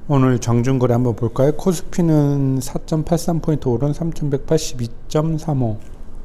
오늘 정준거래 한번 볼까요? 코스피는 4.83포인트 오른 3182.35.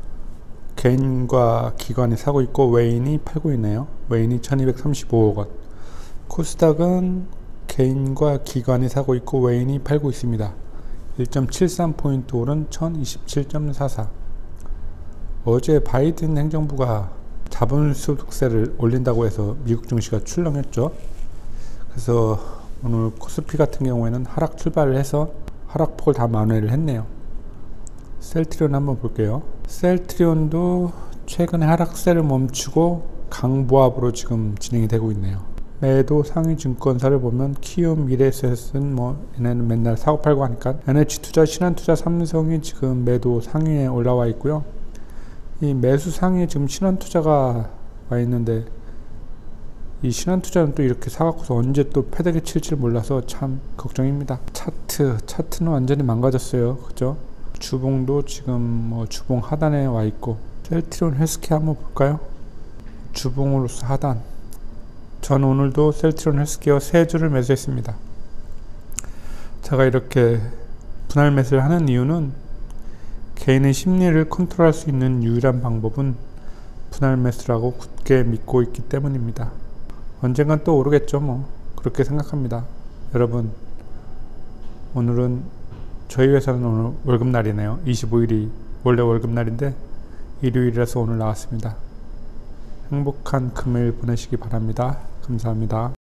개인과 기관이 사고 있고 외인이 팔고 있네요. 외인이 1235억원. 코스닥은 개인과 기관이 사고 있고 외인이 팔고 있습니다. 1.73포인트 오른 1027.44. 어제 바이든 행정부가 자본소득세를 올린다고 해서 미국 증시가 출렁였죠. 그래서 오늘 코스피 같은 경우에는 하락 출발을 해서 하락폭을 다 만회를 했네요. 셀트리온 한번 볼게요. 셀트리온도 최근에 하락세를 멈추고 강보합으로 지금 진행이 되고 있네요. 매도 상위 증권사를 보면 키움, 미래에셋은 얘네는 맨날 사고 팔고 하니까 NH투자, 신한투자, 삼성이 지금 매도 상위에 올라와 있고요. 이 매수 상위에 지금 신한투자가 와 있는데 이 신한투자는 또 이렇게 사갖고서 언제 또 패대기 칠지 몰라서 참 걱정입니다. 차트는 완전히 망가졌어요. 그죠? 주봉도 지금 주봉 하단에 와 있고. 셀트리온 헬스케어 한번 볼까요? 주봉으로서 하단. 전 오늘도 셀트리온 헬스케어 3주를 매수했습니다. 제가 이렇게 분할 매수를 하는 이유는 개인의 심리를 컨트롤할 수 있는 유일한 방법은 분할 매수라고 굳게 믿고 있기 때문입니다. 언젠간 또 오르겠죠. 그렇게 생각합니다. 여러분, 오늘은 저희 회사는 오늘 월급날이네요. 25일이 원래 월급날인데 일요일이라서 오늘 나왔습니다. 행복한 금요일 보내시기 바랍니다. 감사합니다.